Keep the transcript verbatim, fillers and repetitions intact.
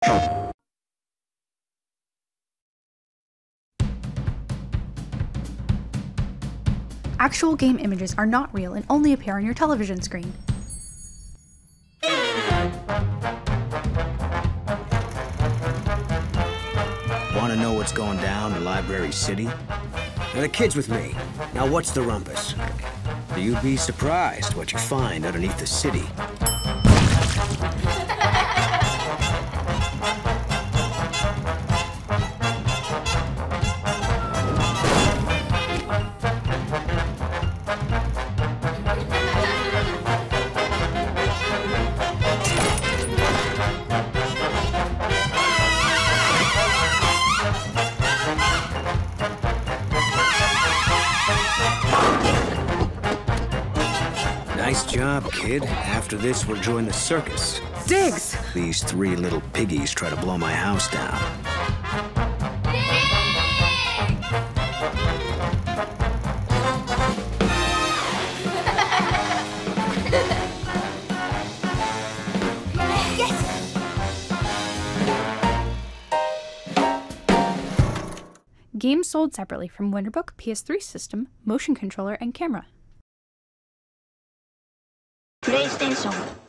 Actual game images are not real and only appear on your television screen. Want to know what's going down in Library City? Now the kid's with me. Now what's the rumpus? You'd be surprised what you find underneath the city. Nice job, kid. After this, we'll join the circus. Diggs! These three little piggies try to blow my house down. Games sold separately from Wonderbook, P S three system, motion controller, and camera. PlayStation